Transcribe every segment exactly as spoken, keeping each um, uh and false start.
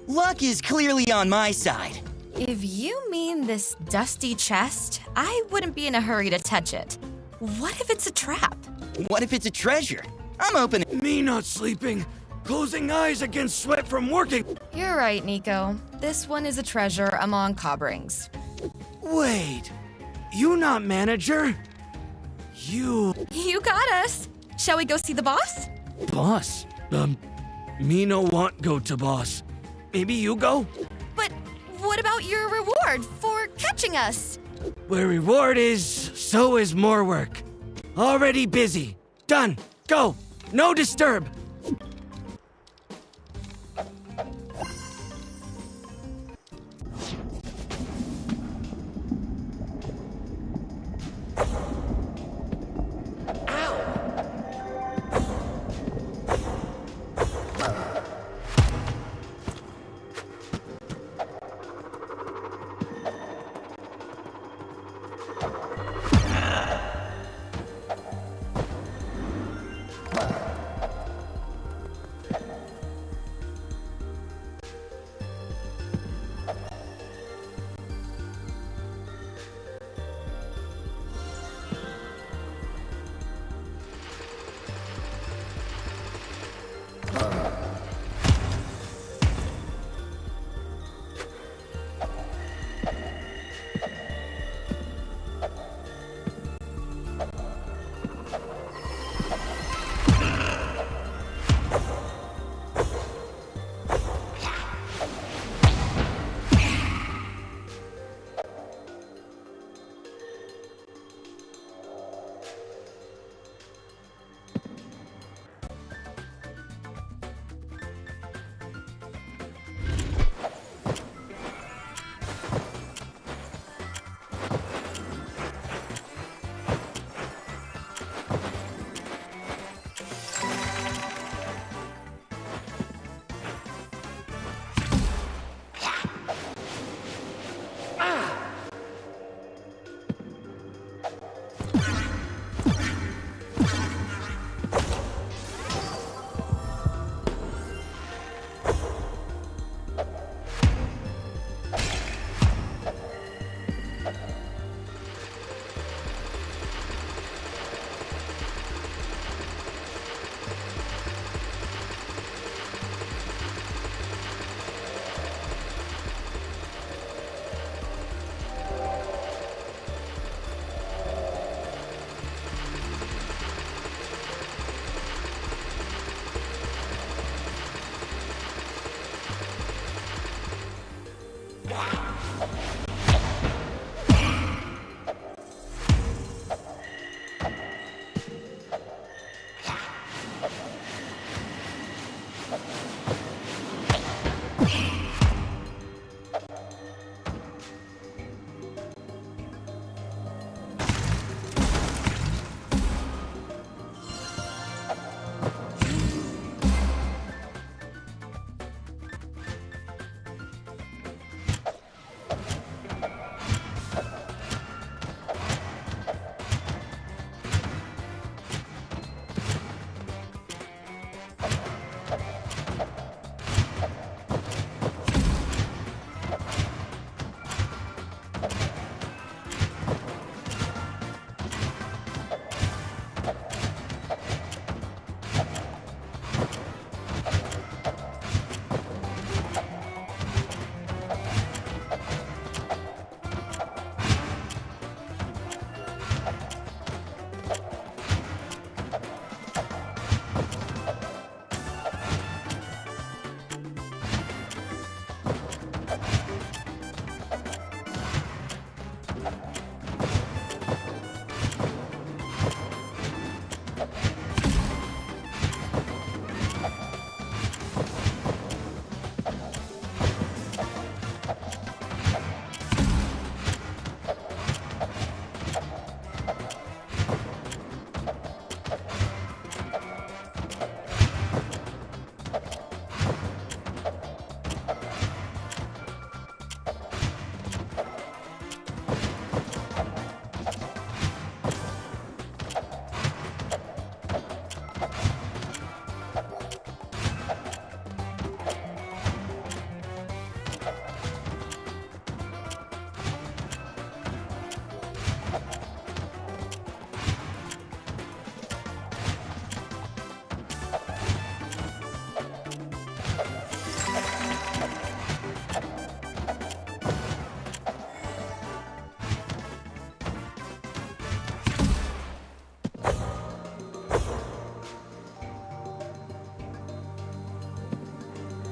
Luck is clearly on my side. If you mean this dusty chest, I wouldn't be in a hurry to touch it. What if it's a trap? What if it's a treasure? I'm opening. Me not sleeping, closing eyes against sweat from working. You're right, Niko. This one is a treasure among Cobrings. Wait, you not manager? You... You got us. Shall we go see the boss? Boss? Um, me no want go to boss. Maybe you go? But what about your reward for catching us? Where reward is, so is more work. Already busy. Done. Go. No disturb.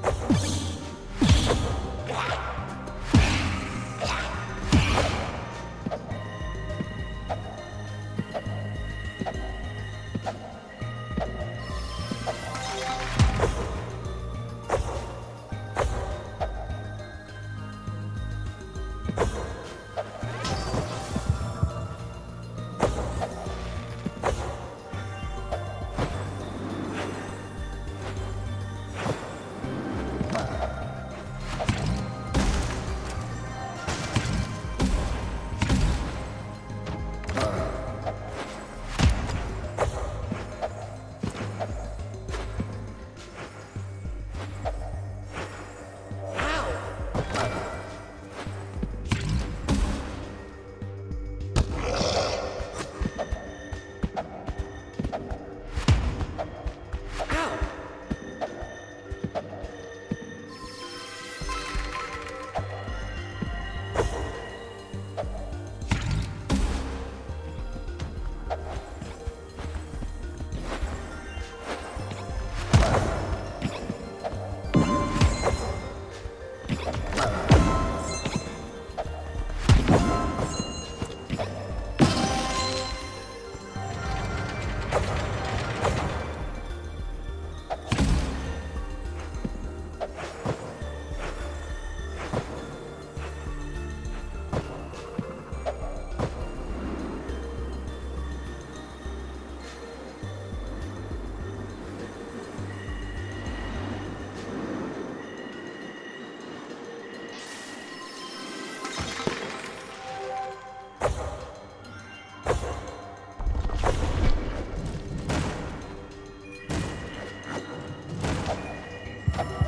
You